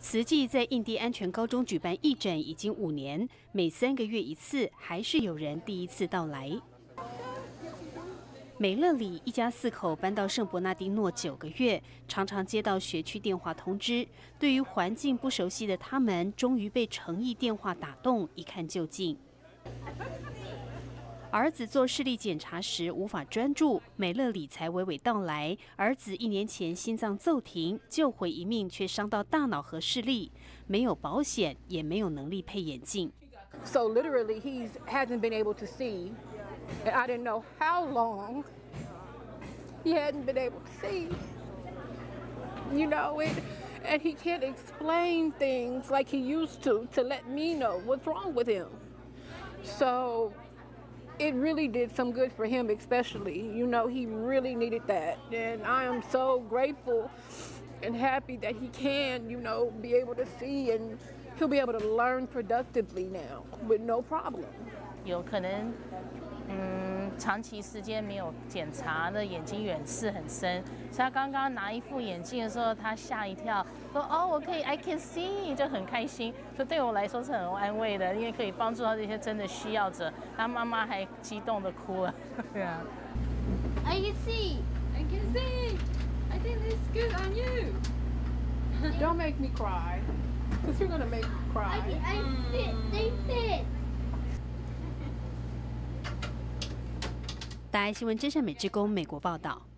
慈济在印第安全高中举办义诊已经5年，每3个月一次，还是有人第一次到来。美乐里一家4口搬到圣伯纳丁诺9个月，常常接到学区电话通知。对于环境不熟悉的他们，终于被诚意电话打动，一看就进。儿子做视力检查时无法专注，美乐里才娓娓道来：儿子1年前心脏骤停，救回一命，却伤到大脑和视力，没有保险，也没有能力配眼镜。 So literally, he hasn't been able to see, and I didn't know how long he hadn't been able to see. You know, and he can't explain things like he used to let me know what's wrong with him. So it really did some good for him, especially. You know, he really needed that. And I am so grateful and happy that he can, you know, be able to see, and he'll be able to learn productively now with no problem. 有可能，长期时间没有检查的眼睛远视很深，所以他刚刚拿一副眼镜的时候，他吓一跳，说：“哦，我可以 ，I can see， 就很开心。”所以对我来说是很安慰的，因为可以帮助到这些真的需要者。他妈妈还激动的哭了。对啊。 I can see. I can see. I think this is good on you. Don't make me cry, because you're gonna make me cry. I fit. They fit. 大爱新闻真善美之宫美国报道。